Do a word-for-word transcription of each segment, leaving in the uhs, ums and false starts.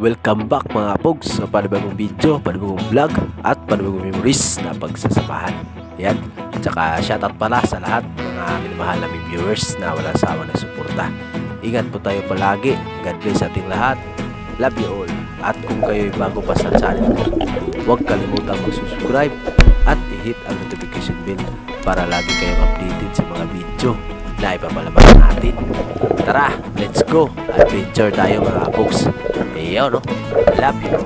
Welcome back mga pogs sa panibagong video, panibagong vlog at panibagong memories na pagsasamahan. Yan, tsaka shoutout pala sa lahat mga minamahal naming viewers na walang sawa na suporta. Ingat po tayo palagi, God bless ating lahat, love you all. At kung kayo'y bago pa sa channel ko, huwag kalimutang mag-subscribe at i-hit ang notification bell para lagi kayong updated sa mga video na ipapalabas natin. Tara, let's go! Adventure tayo mga pogs. Ayun, no? Love you.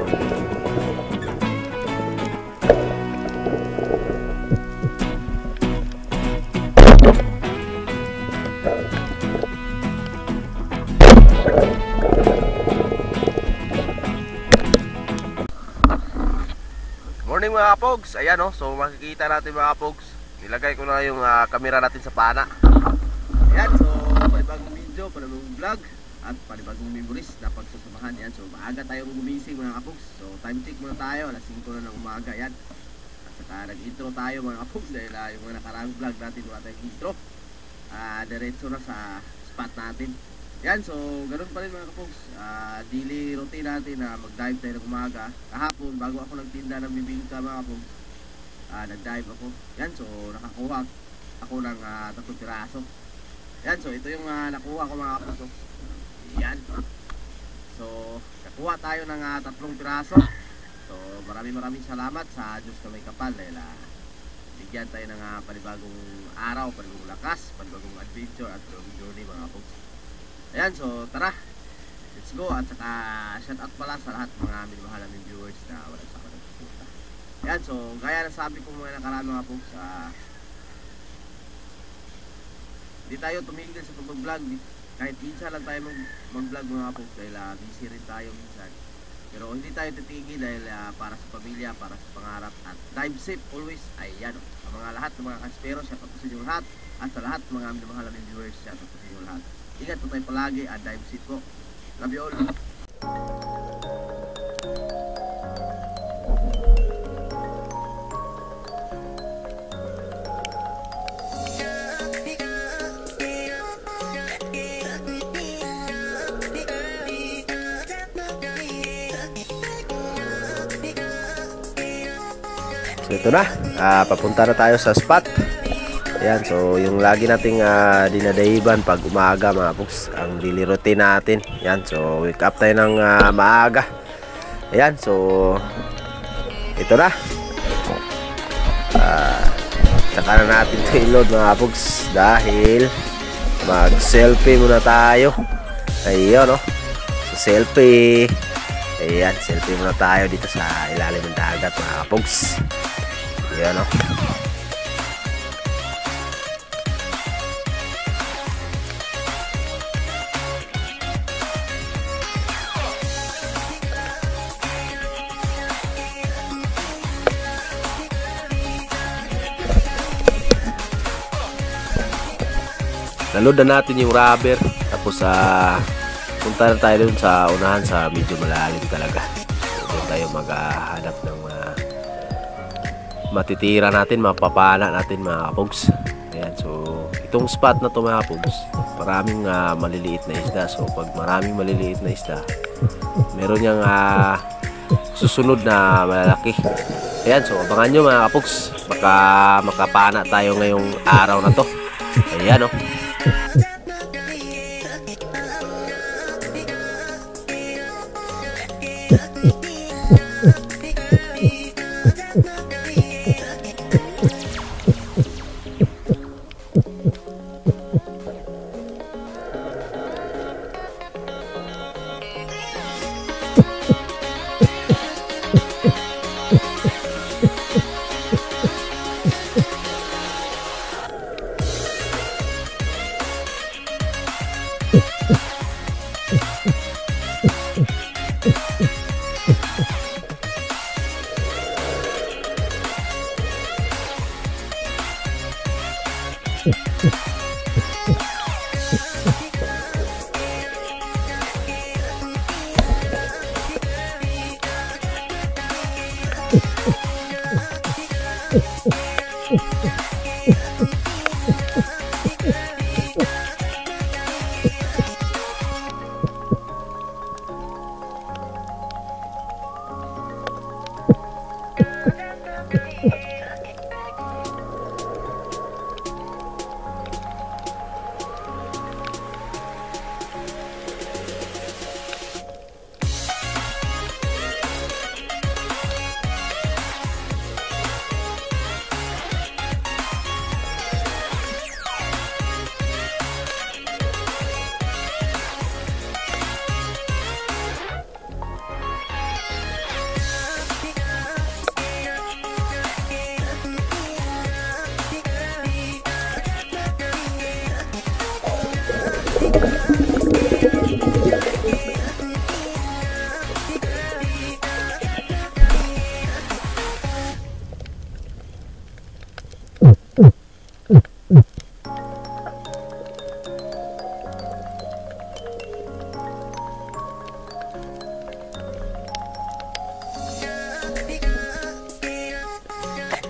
Morning mga pogs. Ayan, no? So makikita natin mga pogs. Nilagay ko na yung uh, camera natin sa pana. Ayan, so panibagong video, panibagong vlog at panibagong memories na pagsasamahan. Yan, so maaga tayong gumising mga kapogs. So time check muna tayo, alas singko na ng umaga. Yan, at saka nag-intro tayo mga kapogs dahil uh, yung mga nakarang vlog natin wala tayong intro. uh, Diretso na sa spot natin. Yan, so ganun pa rin mga kapogs. uh, Daily routine natin na uh, mag-dive tayo ng umaga. Kahapon bago ako nagtinda ng bibingka mga kapogs, uh, nag-dive ako. Yan, so nakakuha ako ng uh, tatlong piraso. Yan, so ito yung uh, nakuha ko mga kapogs. Yan. So, nakuha tayo ng uh, tatlong piraso. So, maraming maraming salamat sa Diyos na may kapal dahil uh, bigyan tayo ng uh, panibagong araw, panibagong lakas, panibagong adventure at panibagong journey mga folks. Ayan, so tara, let's go. At saka shout out pala sa lahat mga minamahal naming viewers na walang saka nagsuporta. Ayan, so gaya na sabi ko mga nakaraan mga folks, uh, hindi tayo tumigil sa pag-vlog. Kahit minsan lang tayo mag-vlog mga folks dahil uh, busy rin tayo minsan. Pero hindi tayo titigil dahil uh, para sa pamilya, para sa pangarap at dive safe always. Ayan, sa mga lahat ng mga kaspero, shout out sa inyo lahat. At sa lahat ng mga minamahal naming viewers, shout out sa inyo lahat. Ingat po tayo palagi at dive safe po. Love you all. So ito na, uh, papunta na tayo sa spot. Ayan, so yung lagi nating uh, dinadaiban pag umaga mga pogs, ang daily routine natin. Ayan, so wake up tayo ng uh, maaga. Ayan, so ito na, uh, saka na natin ito i-load mga pogs dahil mag selfie muna tayo. Ayun, no? So selfie. Ayan, selfie muna tayo dito sa ilalim ng dagat mga pogs. Ayan, no? Naload na natin yung rubber. Tapos sa uh, punta na tayo dun sa unahan sa medyo malalim talaga. So, doon tayo maghahanap ng uh, matitira natin, mapapana natin mga kapogs. Ayan, so itong spot na to mga kapogs, maraming uh, maliliit na isda. So pag maraming maliliit na isda, meron niyang uh, susunod na malalaki. Ayan, so abangan nyo mga kapogs, baka makapana tayo ngayong araw na to. Ayan, o.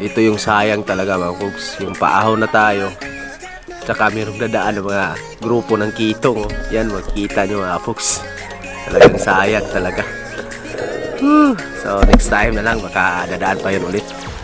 ito yung sayang talaga mga folks. Yung paahon na tayo. Tsaka mayroong dadaan ng mga grupo ng kitong. Oh. Yan, makikita nyo mga folks. Talagang sayang talaga. Whew. So next time na lang, baka dadaan pa yun ulit.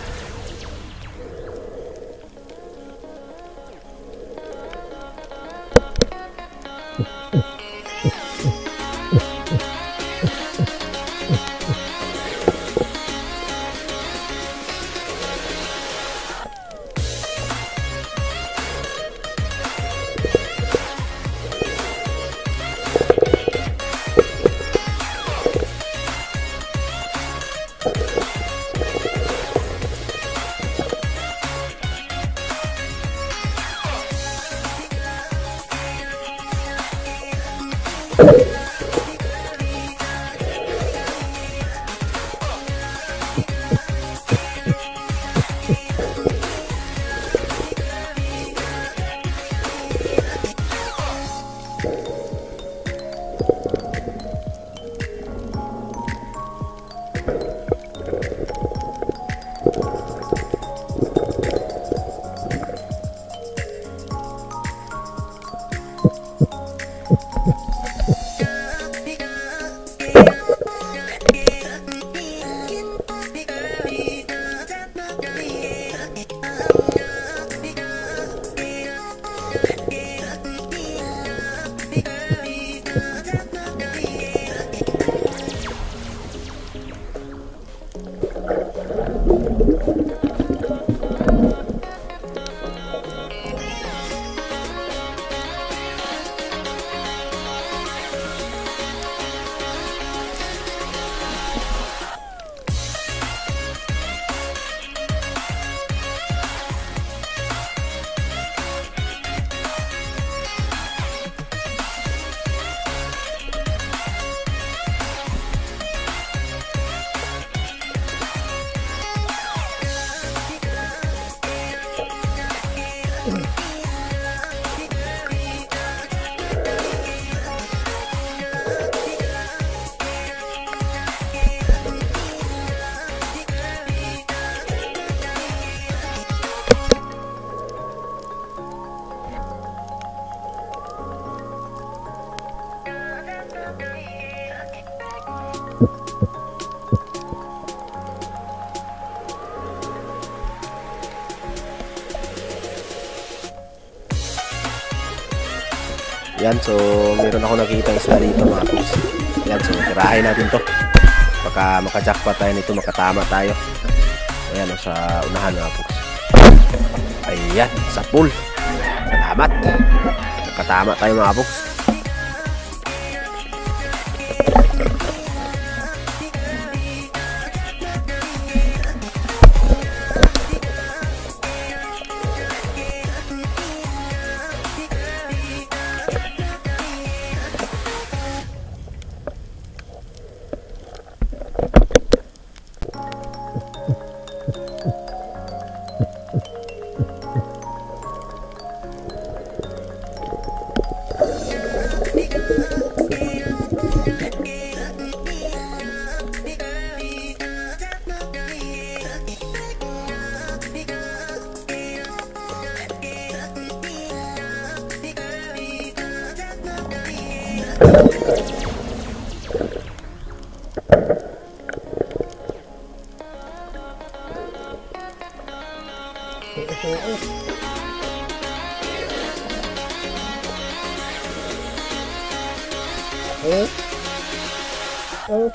Yan, so meron ako nakikita isla dito mga folks. Yan, so tirahin natin to. Baka maka-jackpot tayo nito, makatama tayo. Ayan, o, sa unahan mga folks. Ayan, sa pool. Salamat. Nakatama tayo mga folks. Oh. Oh.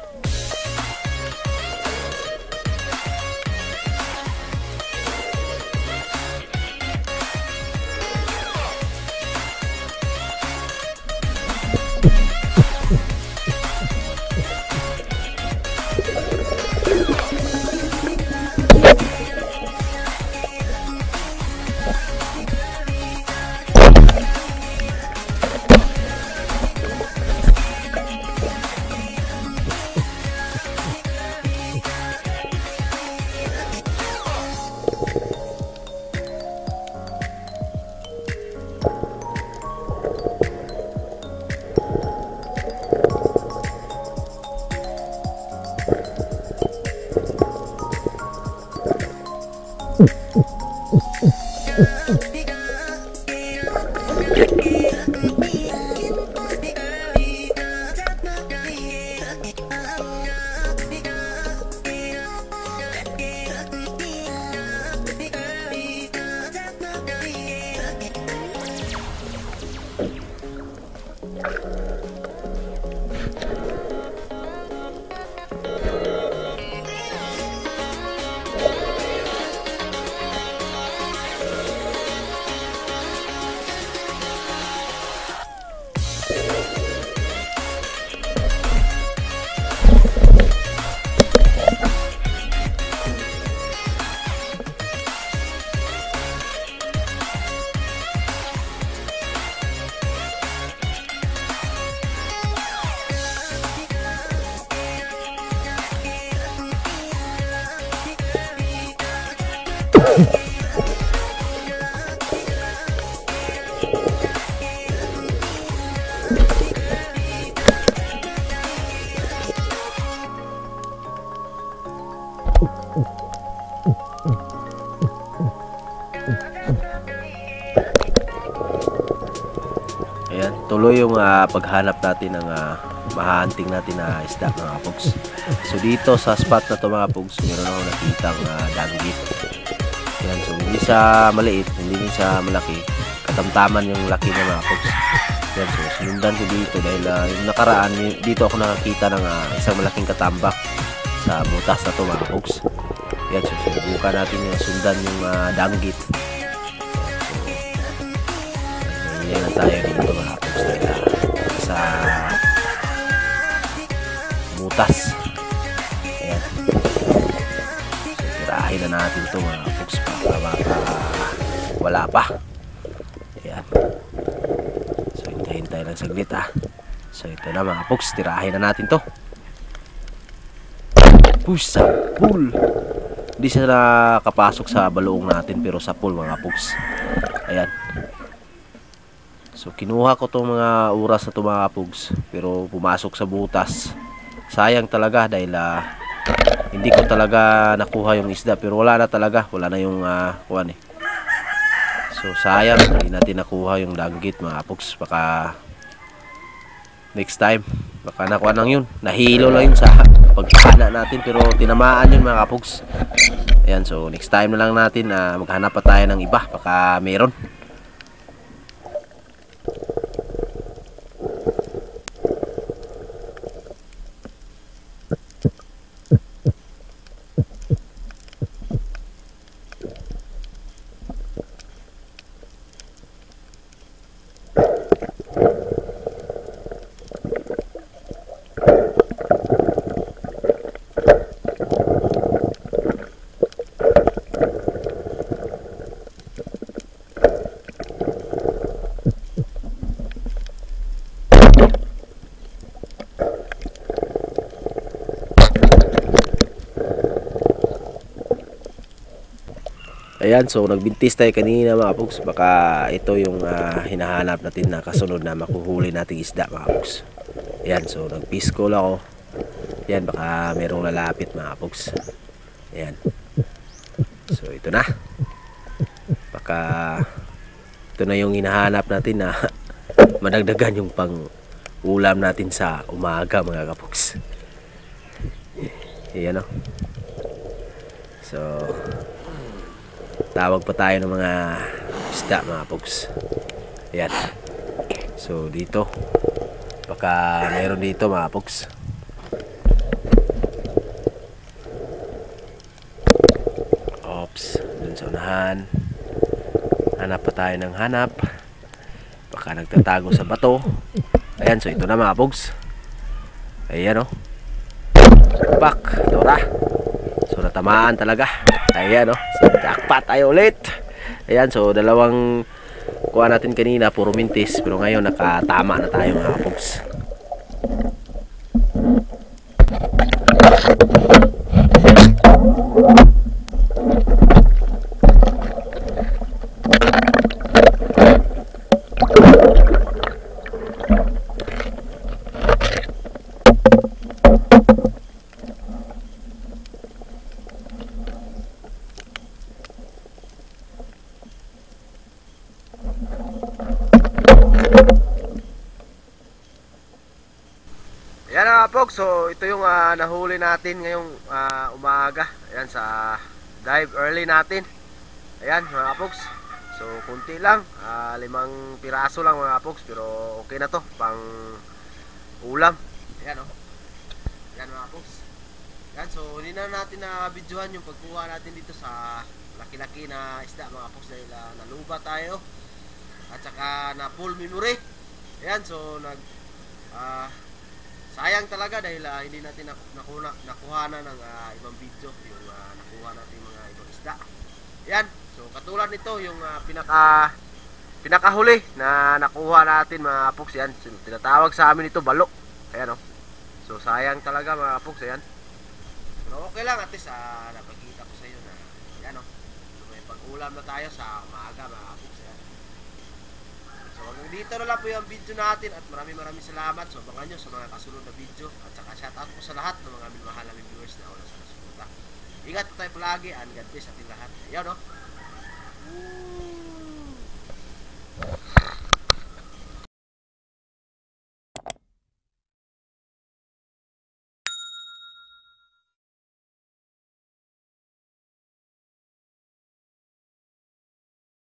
Ayan, tuloy yung uh, paghanap natin ng uh, mahahunting natin na isda mga kapogs. So dito sa spot na to mga kapogs, meron ako nakitang uh, danggit. Ayan, so hindi siya maliit, hindi din siya malaki. Katamtaman yung laki ng mga kapogs. Ayan, so sinundan ko dito dahil uh, yung nakaraan, dito ako nakakita ng uh, isang malaking katambak sa butas na to mga kapogs. Ayan, so subukan natin yung sundan yung uh, danggit. Yan na tayo dito mga kapogs dahil uh, sa butas. Ayan. So tirahin na natin ito mga kapogs para baka wala pa. Ayan. So hintayin tayo ng saglit ah. So ito na mga kapogs, tirahin na natin to. Push sa pool. Hindi siya nakapasok sa baluong natin pero sa pool mga kapogs. Ayan. So kinuha ko tong mga oras na ito mga kapogs, pero pumasok sa butas. Sayang talaga dahil uh, hindi ko talaga nakuha yung isda, pero wala na talaga, wala na yung uh, kuwan eh. So sayang, hindi natin nakuha yung danggit mga kapogs. Baka next time, baka nakuha nang yun. Nahilo lang yun sa pagpana natin, pero tinamaan yun mga kapogs. Ayan, so next time na lang natin uh, maghanap pa tayo ng iba, baka meron. Ayan, so nagbintis tayo kanina mga kapogs. Baka ito yung uh, hinahanap natin na kasunod na makuhuli nating isda mga kapogs. Ayan, so nagpiskol ako. Ayan, baka merong lalapit mga kapogs. Ayan. So ito na. Baka ito na yung hinahanap natin na madagdagan yung pang ulam natin sa umaga mga kapogs. Ayan o. So tawag pa tayo ng mga isda mga kapogs. Ayan. So dito baka meron dito mga kapogs. Ops, dun sa unahan. Hanap pa tayo ng hanap. Baka nagtatago sa bato. Ayan, so ito na mga kapogs. Ayan o. Pak, tora. So natamaan talaga. Ayan o. So jackpot tayo ulit. Ayan, so dalawang kuha natin kanina puro mintis, pero ngayon nakatama na tayo mga kapogs. mga Pogs, so ito yung ah, nahuli natin ngayong ah, umaga. Ayan, sa dive early natin. Ayan mga Pogs. So kunti lang, ah, limang piraso lang mga Pogs, pero okay na to pang ulam. Ayan oh. Ayan mga Pogs. Ayan, so hindi na natin na videohan yung pagkuha natin dito sa laki-laki na isda mga Pogs, dahil uh, naluba tayo at saka na full memory. Ayan, so nag ah, sayang talaga dahil uh, hindi natin nakuha, nakuha na ng uh, ibang video yung uh, nakuha natin mga ibang isda. Ayan, so katulad nito yung uh, pinaka pinakahuli na nakuha natin mga Pogs. Yan, tinatawag sa amin ito balo. Ayan oh. So sayang talaga mga Pogs. Ayan, pero okay lang, at least uh, napakita ko sa iyo na yan oh. So may pag-ulam na tayo sa umaga mga Pogs. Ayan. So hanggang dito na lang po yung video natin, at maraming maraming salamat. So abangan nyo sa mga kasunod na video, at saka shoutout po sa lahat ng mga minamahal namin viewers na wala sa nasuporta. Ingat po tayo palagi, and God bless ating lahat. Ayan oh.